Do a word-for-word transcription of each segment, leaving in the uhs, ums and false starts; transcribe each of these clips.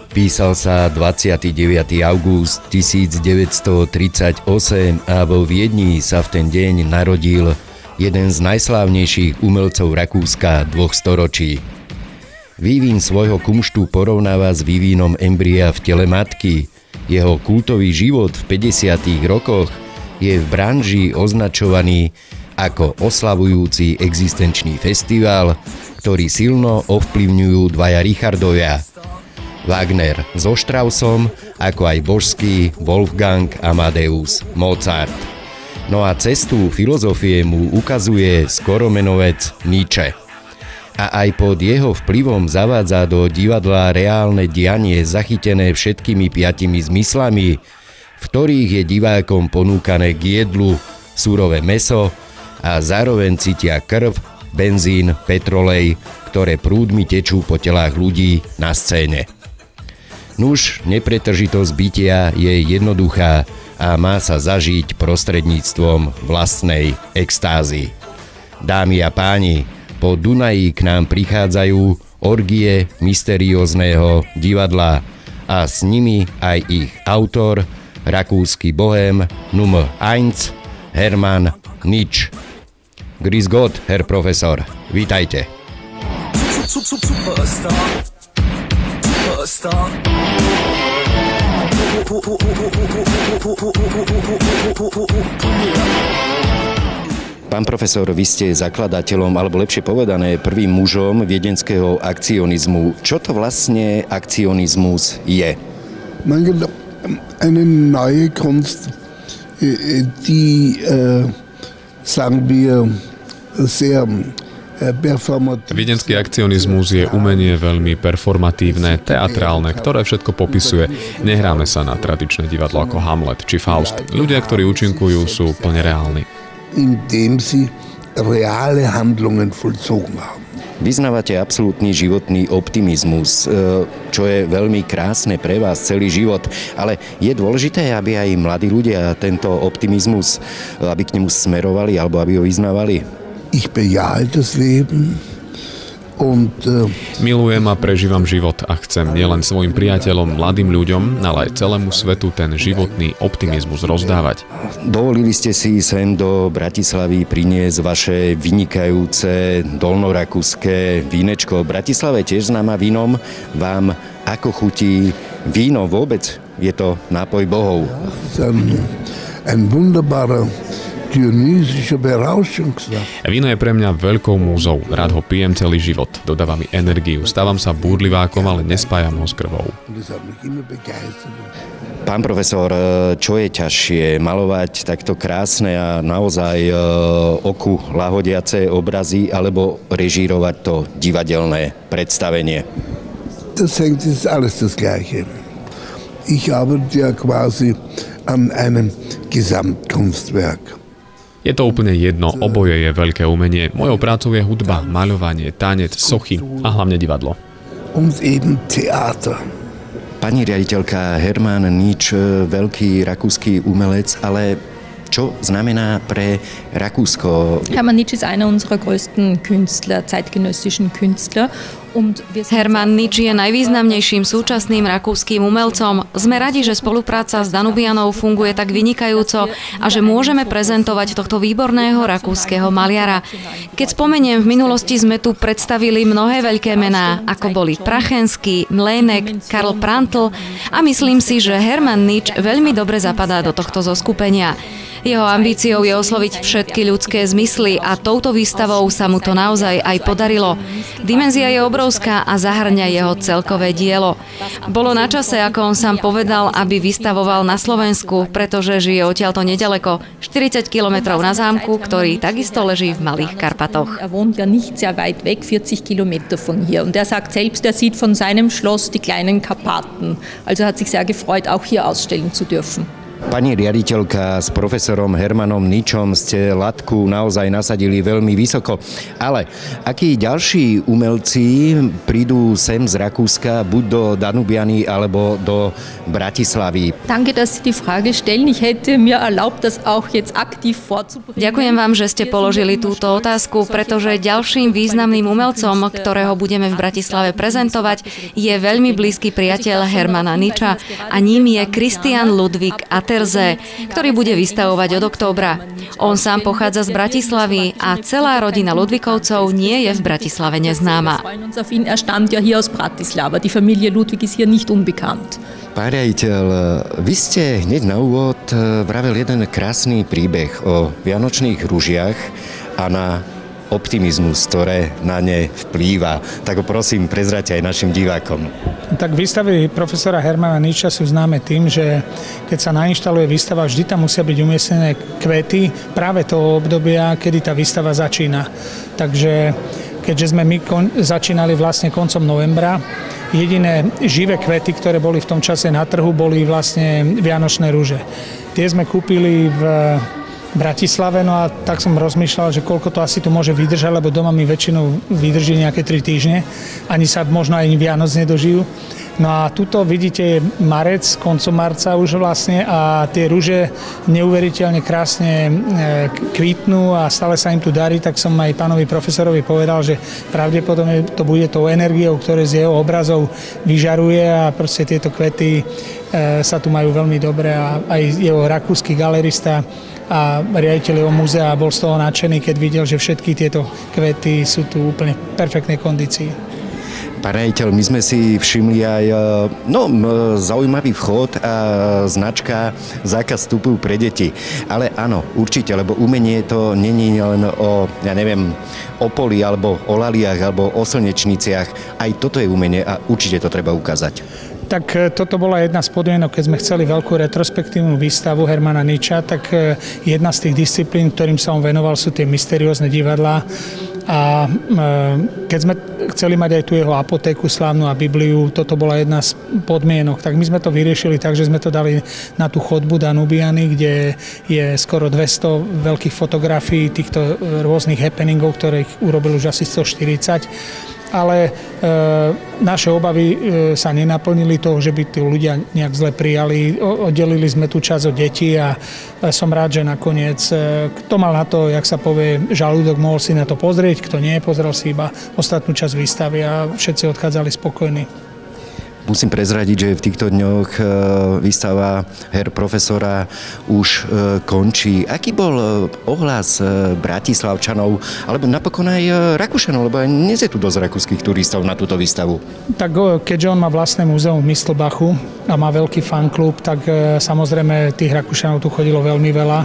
Písal sa dvadsiateho deviateho augusta tisícdeväťstotridsaťosem a vo Viedni sa v ten deň narodil jeden z najslávnejších umelcov Rakúska dvoch storočí. Vývin svojho kumštu porovnáva s vývinom embria v tele matky. Jeho kultový život v päťdesiatych rokoch je v branži označovaný ako oslavujúci existenčný festival, ktorý silno ovplyvňujú dvaja Richardovia. Wagner so Straussom, ako aj božský Wolfgang Amadeus Mozart. No a cestu filozofie mu ukazuje skoromenovec Nietzsche. A aj pod jeho vplyvom zavádza do divadla reálne dianie zachytené všetkými piatimi zmyslami, v ktorých je divákom ponúkané k jedlu surové mäso a zároveň cítia krv, benzín, petrolej, ktoré prúdmi tečú po telách ľudí na scéne. Nuž, nepretržitosť bytia je jednoduchá a má sa zažiť prostredníctvom vlastnej extázy. Dámy a páni, po Dunaji k nám prichádzajú orgie mysteriózneho divadla a s nimi aj ich autor, rakúsky bohém Nummer eins, Hermann Nietzsche. Grüß Gott, Herr Profesor, vítajte. Pán profesor, vy ste zakladateľom, alebo lepšie povedané, prvým mužom viedenského akcionizmu. Čo to vlastne akcionizmus je? Eine neue Kunst, die, äh, sagen wir, sehr Viedenský akcionizmus je umenie veľmi performatívne, teatrálne, ktoré všetko popisuje. Nehráme sa na tradičné divadlo ako Hamlet či Faust. Ľudia, ktorí účinkujú, sú plne reálni. Indem sie reale Handlungen vollzogen haben. Vyznávate absolútny životný optimizmus, čo je veľmi krásne pre vás celý život, ale je dôležité, aby aj mladí ľudia tento optimizmus, aby k nemu smerovali alebo aby ho vyznávali? Ich bejahe das Leben und, uh... Milujem a prežívam život a chcem nielen svojim priateľom, mladým ľuďom, ale aj celému svetu ten životný optimizmus rozdávať. Dovolili ste si sem do Bratislavy priniesť vaše vynikajúce dolnorakúske vínečko. Bratislava je tiež známa vínom. Vám ako chutí víno vôbec? Je to nápoj bohov. Ein, ein wunderbarer Víno je pre mňa veľkou múzou. Rád ho pijem celý život. Dodáva mi energiu. Stávam sa búrlivákom, ale nespájam ho s krvou. Pán profesor, čo je ťažšie? Malovať takto krásne a naozaj oku lahodiace obrazy alebo režírovať to divadelné predstavenie? Das hängt, ist alles das Gleiche. Ich arbeite ja quasi an einem Gesamtkunstwerk. Je to úplne jedno, oboje je veľké umenie. Mojou prácou je hudba, maľovanie, tanec, sochy a hlavne divadlo. Und eben Theater. Pani riaditeľka, Hermann Nietzsche, veľký rakúsky umelec, ale čo znamená pre Rakúsko? Hermann Nietzsche ist einer unserer größten Künstler, zeitgenössischen Künstler. Hermann Nietzsche je najvýznamnejším súčasným rakúskym umelcom. Sme radi, že spolupráca s Danubianou funguje tak vynikajúco a že môžeme prezentovať tohto výborného rakúskeho maliara. Keď spomeniem, v minulosti sme tu predstavili mnohé veľké mená, ako boli Prachensky, Mlének, Karl Prantl a myslím si, že Hermann Nietzsche veľmi dobre zapadá do tohto zoskupenia. Jeho ambíciou je osloviť všetky ľudské zmysly a touto výstavou sa mu to naozaj aj podarilo. Dimenzia je obrovská a zahrňa jeho celkové dielo. Bolo na čase, ako on sám povedal, aby vystavoval na Slovensku, pretože žije odtiaľto nedaleko, štyridsať kilometrov na zámku, ktorý takisto leží v Malých Karpatoch. Er wohnt ja nicht sehr weit weg, vierzig Kilometer von hier. Und er sagt selbst, er sieht von seinem Schloss die kleinen Karpaten. Also hat sich sehr gefreut, auch hier ausstellen zu dürfen. Pani riaditeľka, s profesorom Hermanom Ničom ste latku naozaj nasadili veľmi vysoko. Ale akí ďalší umelci prídu sem z Rakúska, buď do Danubiany alebo do Bratislavy? Danke, dass Sie die Frage stellen. Ich hätte mir erlaubt, das auch jetzt aktiv vorzubringen. Ďakujem vám, že ste položili túto otázku, pretože ďalším významným umelcom, ktorého budeme v Bratislave prezentovať, je veľmi blízky priateľ Hermana Niča a ním je Christian Ludwig Attersee, ktorý bude vystavovať od októbra. On sám pochádza z Bratislavy a celá rodina Ludwigovcov nie je v Bratislave neznáma. Er stammt ja hier aus Bratislava. Die Familie Ludwig ist hier nicht unbekannt. Pán riaditeľ, vy ste hneď na úvod vravel jeden krásny príbeh o vianočných ružiach a na optimizmus, ktoré na ne vplýva. Tak ho prosím, prezrate aj našim divákom. Tak výstavy profesora Hermana Niča sú známe tým, že keď sa nainštaluje výstava, vždy tam musia byť umiestnené kvety práve toho obdobia, kedy tá výstava začína. Takže keďže sme my kon- začínali vlastne koncom novembra, jediné živé kvety, ktoré boli v tom čase na trhu, boli vlastne vianočné rúže. Tie sme kúpili v Bratislave, no a tak som rozmýšľal, že koľko to asi tu môže vydržať, lebo doma mi väčšinou vydrží nejaké tri týždne, ani sa možno aj Vianoc nedožijú. No a tuto vidíte marec, koncom marca už vlastne a tie rúže neuveriteľne krásne kvitnú a stále sa im tu darí, tak som aj pánovi profesorovi povedal, že pravdepodobne to bude tou energiou, ktoré z jeho obrazov vyžaruje a proste tieto kvety sa tu majú veľmi dobre a aj jeho rakúsky galerista a riaditeľ jeho múzea bol z toho nadšený, keď videl, že všetky tieto kvety sú tu úplne v perfektnej kondícii. Pán riaditeľ, my sme si všimli aj no, zaujímavý vchod a značka zákaz vstupu pre deti. Ale áno, určite, lebo umenie to není len o, ja neviem, o poli, alebo o laliach, alebo o slnečniciach. Aj toto je umenie a určite to treba ukázať. Tak toto bola jedna z podmienok, keď sme chceli veľkú retrospektívnu výstavu Hermana Niča, tak jedna z tých disciplín, ktorým sa on venoval, sú tie mysteriózne divadlá. A keď sme chceli mať aj tú jeho apotéku slávnu a Bibliu, toto bola jedna z podmienok. Tak my sme to vyriešili tak, že sme to dali na tú chodbu Danubiany, kde je skoro dvesto veľkých fotografií týchto rôznych happeningov, ktorých urobil už asi stoštyridsať. Ale e, naše obavy e, sa nenaplnili toho, že by tí ľudia nejak zle prijali. O, oddelili sme tú časť od detí a e, som rád, že nakoniec e, kto mal na to, jak sa povie, žalúdok, mohol si na to pozrieť, kto nie, pozrel si iba ostatnú časť výstavy a všetci odchádzali spokojní. Musím prezradiť, že v týchto dňoch výstava her profesora už končí. Aký bol ohlas Bratislavčanov, alebo napokon aj Rakúšanov, lebo dnes je tu dosť rakúskych turistov na túto výstavu? Tak keďže on má vlastné múzeum v Mistelbachu a má veľký fanklub, tak samozrejme tých Rakúšanov tu chodilo veľmi veľa.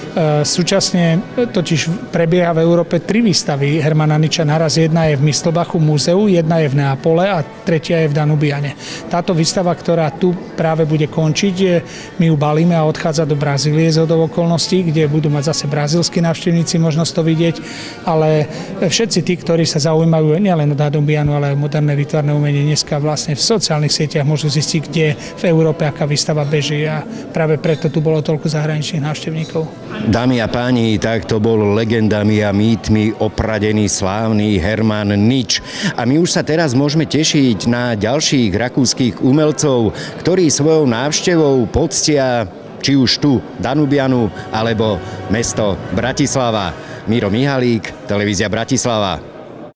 Súčasne totiž prebieha v Európe tri výstavy Hermana Niča naraz. Jedna je v Mistelbachu múzeu, jedna je v Neapole a tretia je v Danubiane. Táto výstava, ktorá tu práve bude končiť, my ju balíme a odchádza do Brazílie z hodou okolností, kde budú mať zase brazílski návštevníci možnosť to vidieť, ale všetci tí, ktorí sa zaujímajú nielen o Danubianu, ale aj moderné výtvarné umenie, dneska vlastne v sociálnych sieťach môžu zistiť, kde v Európe aká výstava beží a práve preto tu bolo toľko zahraničných návštevníkov. Dámy a páni, tak to bol legendami a mýtmi opradený slávny Herman Nič. A my už sa teraz môžeme tešiť na ďalších rakúskych umelcov, ktorí svojou návštevou poctia či už tu Danubianu alebo mesto Bratislava. Miro Mihalík, televízia Bratislava.